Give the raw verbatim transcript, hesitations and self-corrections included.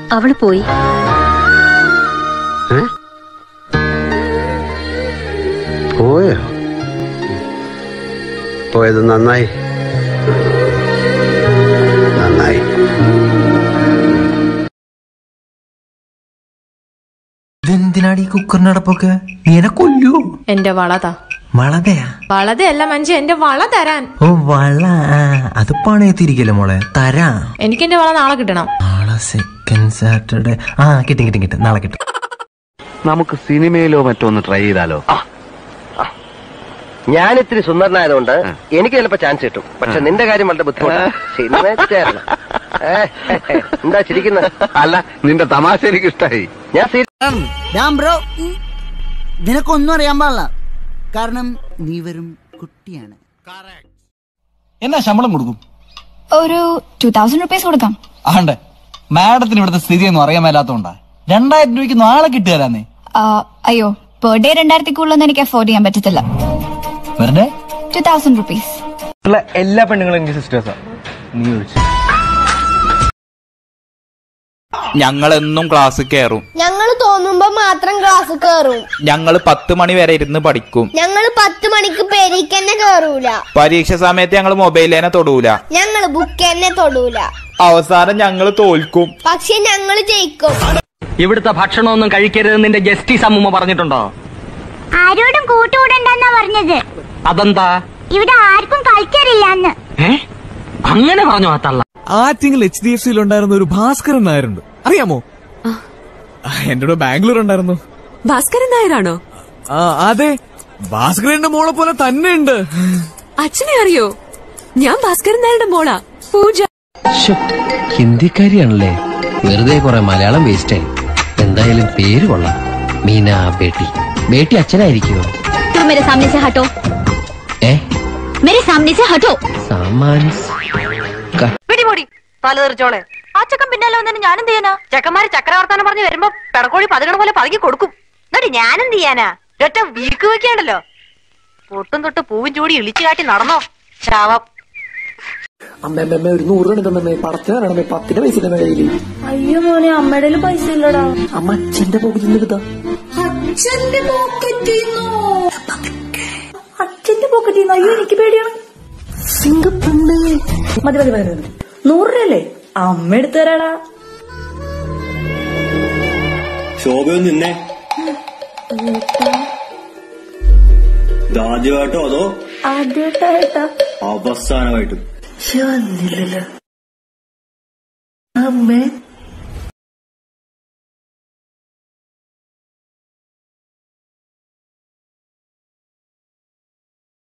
അവള് പോയി. പോയോ? പോയത് നന്നായി നന്നായി. ഇതെന്തിനാടി കുക്കറിന്റെ അടപ്പൊക്കെ? നീനെ കൊല്ലൂ. എന്റെ വളതാ. വളതയാ? വളതയല്ല മഞ്ജു, എന്റെ വള തരാൻ. ഓ വള, അത് പണയത്തിരിക്കല്ലേ മോളെ, തരാ. എനിക്ക് എന്റെ വള നാളെ കിട്ടണം. നാളെ സെക്കൻഡ് സാറ്റർഡേ. ആ കിട്ടും കിട്ടും കിട്ടും, നാളെ കിട്ടും. നമുക്ക് സിനിമയിലോ മറ്റോ ഒന്ന് ട്രൈ ചെയ്താലോ? ഞാൻ ഇത്തിരി സുന്ദരനായതുകൊണ്ട് എനിക്ക് ചിലപ്പോ ചാൻസ് കിട്ടും. പക്ഷെ നിന്റെ കാര്യം വളരെ ബുദ്ധിമുട്ടാണ്. എന്താ ചിരിക്കുന്നത്? അല്ല, നിന്റെ തമാശ എനിക്ക് ഇഷ്ടായി. ഞാൻ ബ്രോ, നിനക്കൊന്നും അറിയാൻ പാടില്ല. കാരണം നീ വെറും കുട്ടിയാണ്. എന്നാ ശമ്പളം കൊടുക്കും? ഒരു ടൂ തൗസൻഡ് റുപ്പീസ് കൊടുക്കാം. ആണ്ടേ, മാഡത്തിന് ഇവിടുത്തെ സ്ഥിതിയൊന്നും അറിയാൻ മേലാത്തോണ്ടാ. രണ്ടായിരം രൂപയ്ക്ക് നാളെ കിട്ടുകയാന്നേ. അയ്യോ, പെർ ഡേ രണ്ടായിരത്തി കൂടുതലൊന്നും എനിക്ക് അഫോർഡ് ചെയ്യാൻ പറ്റത്തില്ല. വെറുതെ ടൂ തൗസൻഡ് റുപ്പീസ്. എല്ലാ പെണ്ണുങ്ങളും എനിക്ക് സിസ്റ്റേഴ്സാ. നീ ഒഴിച്ചു. ഞങ്ങളെന്നും ക്ലാസ് കയറും. ഞങ്ങൾ തോന്നുമ്പോ മാത്രം ക്ലാസ് കയറും. ഞങ്ങൾ പത്ത് മണി വരെ ഇരുന്ന് പഠിക്കും. ഞങ്ങൾ പത്ത് മണിക്ക് പേരേക്ക് തന്നെ കയറൂല. പരീക്ഷ സമയത്ത് ഞങ്ങൾ മൊബൈലിനെ തൊടൂല. ഞങ്ങൾ ബുക്ക് തന്നെ തൊടൂല. അവസാനം ഞങ്ങൾ തോൽക്കും. പക്ഷെ ഞങ്ങൾ ജയിക്കും. ഇവിടുത്തെ ഭക്ഷണമൊന്നും കഴിക്കരുത് നിന്റെ ജസ്റ്റിസ് അമ്മൂമ്മ പറഞ്ഞിട്ടുണ്ടോ? ആരോടും കൂട്ടുകൂടണ്ടെന്നാ പറഞ്ഞത്. അതെന്താ? ഇവിടെ ആർക്കും കളിക്കാറില്ല. അങ്ങനെ പറഞ്ഞോ ആ തള്ള? ആറ്റിങ്ങൽ എച്ച് ഡി എഫ് സിയിൽ ഉണ്ടായിരുന്ന ഒരു ഭാസ്കരൻ നായരുണ്ട്, അറിയാമോ? എന്റെ കൂടെ ബാംഗ്ലൂർ ഉണ്ടായിരുന്നു. ഭാസ്കരൻ നായരാണോ? അതെ, ഭാസ്കരന്റെ മോളെ പോലെ തന്നെ ഉണ്ട്. അച്ഛനെ അറിയോ? ഞാൻ ഭാസ്കരൻ നായരുടെ മോളാ, പൂജ. ഹിന്ദിക്കാരിയാണല്ലേ, വെറുതെ കുറെ മലയാളം വേസ്റ്റ്. എന്തായാലും പേര് കൊള്ളാം, മീന ബേട്ടി. ബേട്ടി അച്ഛനായിരിക്കുമോ? मेरे सामने से हटो. ഏ मेरे सामने से हटो. സാമാൻസ് പിടിപൊടി തലതെറിച്ചോളെ. ആ ചക്കൻ പിന്നാലെ വന്നിട്ട് ഞാനെന്ത് ചെയ്യാനാ? ചക്കന്മാര് ചക്രവർത്താനം പറഞ്ഞ് വരുമ്പോ പെടക്കോഴി പതുകണ പോലെ പതുക്കി കൊടുക്കും. എന്നിട്ട് ഞാനെന്ത് ചെയ്യാനാ? ഒറ്റ വീക്ക് വെക്കാണ്ടല്ലോ. പൊട്ടും തൊട്ട് പൂവും ചൂടി ഇളിച്ചു കാട്ടി നടന്നോ ശാവം. അമ്മ ഒരു നൂറ് രൂപ തന്നമ്മേ, പടത്തിനാണമ്മേ, പത്തിന്റെ പൈസ ഇല്ലെന്ന കയ്യില്. അയ്യോ മോനെ, അമ്മയുടെ പൈസ ഇല്ലടാ. അമ്മ അച്ഛന്റെ പോക്കറ്റിൽ നിന്ന് എടുത്താ. അച്ഛന്റെ പോക്കറ്റിന്നോ? അച്ഛന്റെ പോക്കറ്റിന്നോ? അയ്യോ എനിക്ക് പേടിയാണ്. സിംഗപ്പുണ്ട്. മതി മതി മതി, നൂറ് രൂപയല്ലേ? അമ്മ എടുത്തു തരാടാ. ശോഭയൊന്നും നിന്നെ ആദ്യമായിട്ടോ അതോ ആദ്യമായിട്ടാ അവസാനമായിട്ടും? വന്നില്ലല്ലോ അമ്മേ.